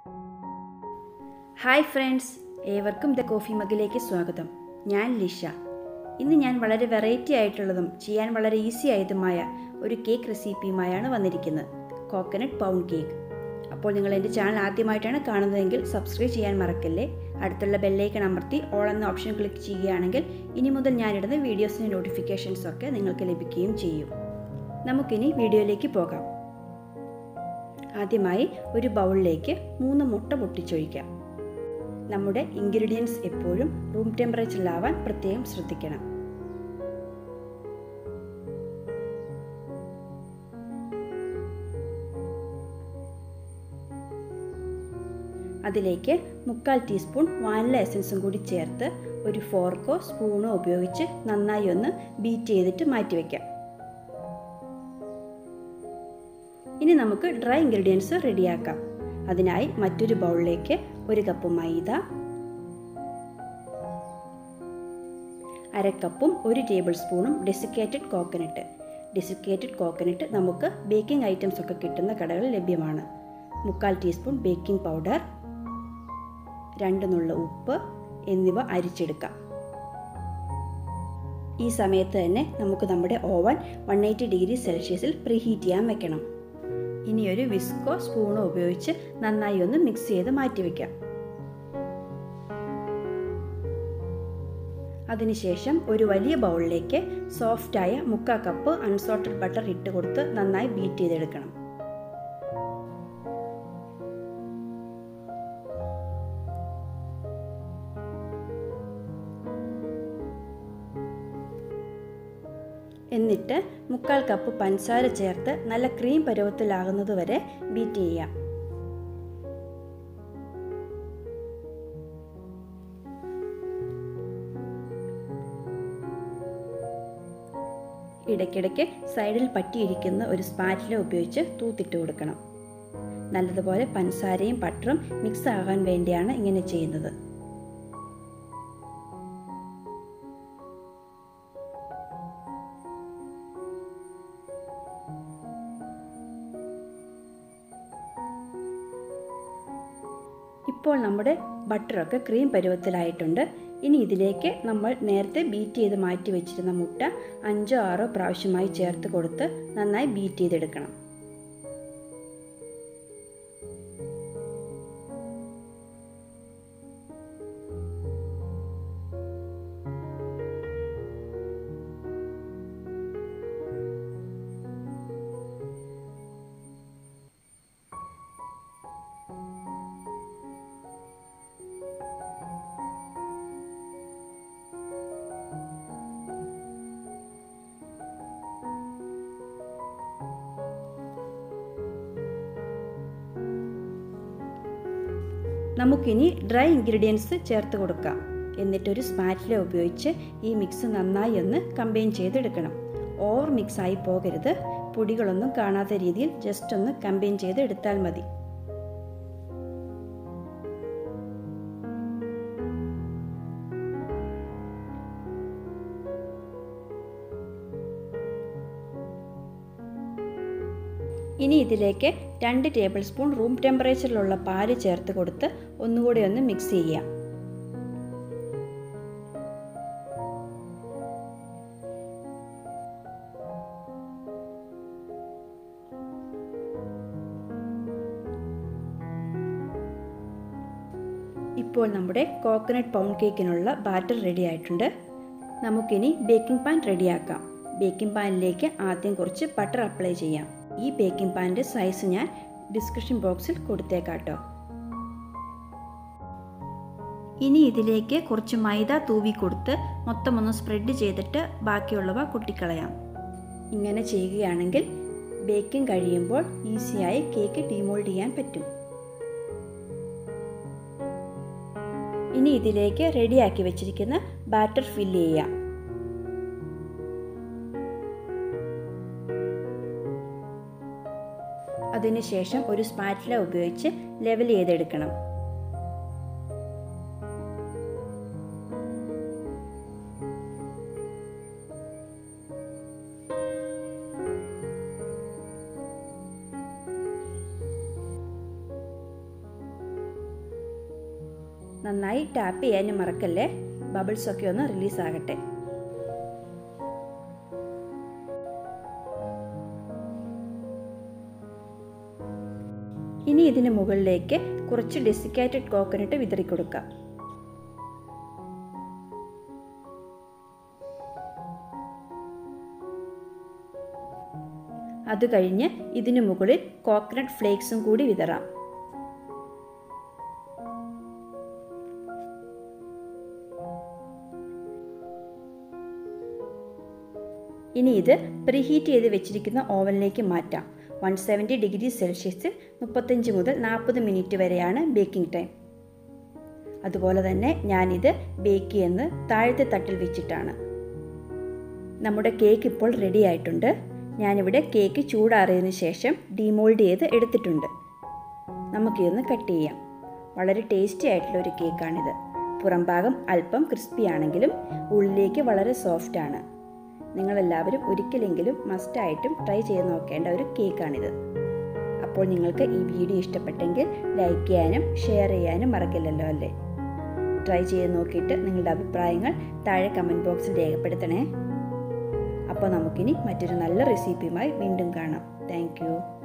Hi friends, ഏവർക്കും the coffee മഗിലേക്ക് സ്വാഗതം. ഞാൻ ലിഷ. ഇന്ന് ഞാൻ വളരെ വെറൈറ്റി ആയിട്ടുള്ളതും ചെയ്യാൻ വളരെ ഈസി ആയതുമായ ഒരു കേക്ക് റെസിപ്പിയുമായാണ് വന്നിരിക്കുന്നത്. Coconut pound cake. അപ്പോൾ നിങ്ങൾ എൻ്റെ ചാനൽ ആദ്യമായിട്ടാണ് കാണുന്നതെങ്കിൽ സബ്സ്ക്രൈബ് ചെയ്യാൻ മറക്കല്ലേ. അടുത്തുള്ള ബെല്ലൈക്കൺ അമർത്തി ഓൾ എന്ന ഓപ്ഷൻ ക്ലിക്ക് ചെയ്യുകയാണെങ്കിൽ ഇനി മുതൽ ഞാനിടുന്ന വീഡിയോസിൻ്റെ നോട്ടിഫിക്കേഷൻസ് ഒക്കെ നിങ്ങൾക്ക് ലഭിക്കുകയും ചെയ്യും. നമുക്കിനി വീഡിയോയിലേക്ക് പോകാം. ആദ്യമായി ഒരു ബൗളിലേക്ക് 3 മുട്ട പൊട്ടിച്ചൊഴിക്കാം. നമ്മുടെ ഇൻഗ്രീഡിയൻസ് എപ്പോഴും റൂം ടെമ്പറേച്ചറിലാവാൻ പ്രത്യേകം ശ്രദ്ധിക്കണം. അതിലേക്ക് 1/4 ടീസ്പൂൺ വാനില എസൻസും കൂടി ചേർത്ത് ഒരു ഫോർക്കോ സ്പൂണോ ഉപയോഗിച്ച് നന്നായി ഒന്ന് ബീറ്റ് ചെയ്തിട്ട് മാറ്റിവെക്കാം. ഇനി നമുക്ക് ഡ്രൈ ഇൻഗ്രീഡിയൻസ് റെഡിയാക്കാം. അതിനായി മറ്റൊരു ബൗളിലേക്ക് 1 കപ്പ് മൈദ, 1/2 കപ്പും 1 ടേബിൾ സ്പൂണും ഡെസിക്കേറ്റഡ് കോക്കനട്ട് നമുക്ക് ബേക്കിംഗ് ഐറ്റംസ് ഒക്കെ കിട്ടുന്ന കടകളിൽ ലഭ്യമാണ്. 1/4 ടീസ്പൂൺ ബേക്കിംഗ് പൗഡർ, 2 നുള്ള ഉപ്പ് എന്നിവ അരിച്ചെടുക്കാം. ഈ സമയത്ത് തന്നെ നമുക്ക് നമ്മുടെ ഓവൻ 180 ഡിഗ്രി സെൽഷ്യസിൽ പ്രീഹീറ്റ് ചെയ്യാൻ വെക്കണം. ഇനി ഒരു വിസ്കോ സ്പൂണോ ഉപയോഗിച്ച് നന്നായി ഒന്ന് മിക്സ് ചെയ്ത് മാറ്റിവെക്കാം. അതിനുശേഷം ഒരു വലിയ ബൗളിലേക്ക് സോഫ്റ്റായ 1/4 കപ്പ് അൺസോൾട്ടഡ് ബട്ടർ ഇട്ട് കൊടുത്ത് നന്നായി ബീറ്റ് ചെയ്തെടുക്കണം. എന്നിട്ട് 1/4 കപ്പ് പഞ്ചസാര ചേർത്ത് നല്ല ക്രീം പരുവത്തിലാകുന്നത് വരെ ബീറ്റ് ചെയ്യാം. ഇടയ്ക്കിടയ്ക്ക് സൈഡിൽ പറ്റിയിരിക്കുന്ന ഒരു സ്പാറ്റില ഉപയോഗിച്ച് തൂത്തിട്ട് കൊടുക്കണം. നല്ലതുപോലെ പഞ്ചസാരയും ബട്ടറും മിക്സ് ആകാൻ വേണ്ടിയാണ് ഇങ്ങനെ ചെയ്യുന്നത്. ഇപ്പോൾ നമ്മുടെ ബട്ടറൊക്കെ ക്രീം പരുവത്തിലായിട്ടുണ്ട്. ഇനി ഇതിലേക്ക് നമ്മൾ നേരത്തെ ബീറ്റ് ചെയ്ത് മാറ്റി വെച്ചിരുന്ന മുട്ട 5-6 പ്രാവശ്യമായി ചേർത്ത് കൊടുത്ത് നന്നായി ബീറ്റ് ചെയ്തെടുക്കണം. നമുക്കിനി ഡ്രൈ ഇൻഗ്രീഡിയൻസ് ചേർത്ത് കൊടുക്കാം. എന്നിട്ടൊരു സ്പാറ്റില ഉപയോഗിച്ച് ഈ മിക്സ് നന്നായി ഒന്ന് കമ്പൈൻ ചെയ്തെടുക്കണം. ഓവർ മിക്സ് ആയി പോകരുത്. പൊടികളൊന്നും കാണാത്ത രീതിയിൽ ജസ്റ്റ് ഒന്ന് കമ്പൈൻ ചെയ്ത് എടുത്താൽ മതി. ഇനി ഇതിലേക്ക് 2 ടേബിൾ സ്പൂൺ റൂം ടെമ്പറേച്ചറിലുള്ള പാല് ചേർത്ത് കൊടുത്ത് ഒന്നുകൂടി ഒന്ന് മിക്സ് ചെയ്യാം. ഇപ്പോൾ നമ്മുടെ കോക്കനട്ട് പൗണ്ട് കേക്കിനുള്ള ബാറ്റർ റെഡി ആയിട്ടുണ്ട്. നമുക്കിനി ബേക്കിംഗ് പാൻ റെഡിയാക്കാം. ബേക്കിംഗ് പാനിലേക്ക് ആദ്യം കുറച്ച് ബട്ടർ അപ്ലൈ ചെയ്യാം. ഈ ബേക്കിംഗ് പാനിൻ്റെ സൈസ് ഞാൻ ഡിസ്ക്രിപ്ഷൻ ബോക്സിൽ കൊടുത്തേക്കാട്ടോ. ഇനി ഇതിലേക്ക് കുറച്ച് മൈദ തൂവി കൊടുത്ത് മൊത്തം ഒന്ന് സ്പ്രെഡ് ചെയ്തിട്ട് ബാക്കിയുള്ളവ കൊട്ടിക്കളയാം. ഇങ്ങനെ ചെയ്യുകയാണെങ്കിൽ ബേക്കിംഗ് കഴിയുമ്പോൾ ഈസിയായി കേക്ക് ഡീമോൾഡ് ചെയ്യാൻ പറ്റും. ഇനി ഇതിലേക്ക് റെഡിയാക്കി വെച്ചിരിക്കുന്ന ബാറ്റർ ഫില്ല് ചെയ്യാം. അതിനുശേഷം ഒരു സ്പാറ്റില ഉപയോഗിച്ച് ലെവൽ ചെയ്തെടുക്കണം. നന്നായി ടാപ്പ് ചെയ്യാനും മറക്കല്ലേ, ബബിൾസൊക്കെ ഒന്ന് റിലീസ് ആകട്ടെ. ഇനി ഇതിന് മുകളിലേക്ക് കുറച്ച് ഡെസിക്കേറ്റഡ് കോക്കനട്ട് വിതറി കൊടുക്കാം. അത് കഴിഞ്ഞ് ഇതിനു മുകളിൽ കോക്കനട്ട് ഫ്ലേക്സും കൂടി വിതറാം. ഇനി ഇത് പ്രീഹീറ്റ് ചെയ്ത് വെച്ചിരിക്കുന്ന ഓവനിലേക്ക് മാറ്റാം. 170 ഡിഗ്രി സെൽഷ്യസിൽ 35 മുതൽ 40 മിനിറ്റ് വരെയാണ് ബേക്കിംഗ് ടൈം. അതുപോലെ തന്നെ ഞാനിത് ബേക്ക് ചെയ്യുന്നത് താഴത്തെ തട്ടിൽ വെച്ചിട്ടാണ്. നമ്മുടെ കേക്ക് ഇപ്പോൾ റെഡി ആയിട്ടുണ്ട്. ഞാനിവിടെ കേക്ക് ചൂടാറിയതിന് ശേഷം ഡീമോൾഡ് ചെയ്ത് എടുത്തിട്ടുണ്ട്. നമുക്കിതൊന്ന് കട്ട് ചെയ്യാം. വളരെ ടേസ്റ്റി ആയിട്ടുള്ള ഒരു കേക്കാണിത്. പുറം ഭാഗം അല്പം ക്രിസ്പി ആണെങ്കിലും ഉള്ളിലേക്ക് വളരെ സോഫ്റ്റാണ്. നിങ്ങളെല്ലാവരും ഒരിക്കലെങ്കിലും മസ്റ്റായിട്ടും ട്രൈ ചെയ്ത് നോക്കേണ്ട ഒരു കേക്കാണിത്. അപ്പോൾ നിങ്ങൾക്ക് ഈ വീഡിയോ ഇഷ്ടപ്പെട്ടെങ്കിൽ ലൈക്ക് ചെയ്യാനും ഷെയർ ചെയ്യാനും മറക്കില്ലല്ലോ അല്ലേ? ട്രൈ ചെയ്ത് നോക്കിയിട്ട് നിങ്ങളുടെ അഭിപ്രായങ്ങൾ താഴെ കമൻറ്റ് ബോക്സിൽ രേഖപ്പെടുത്തണേ. അപ്പോൾ നമുക്കിനി മറ്റൊരു നല്ല റെസിപ്പിയുമായി വീണ്ടും കാണാം. Thank U.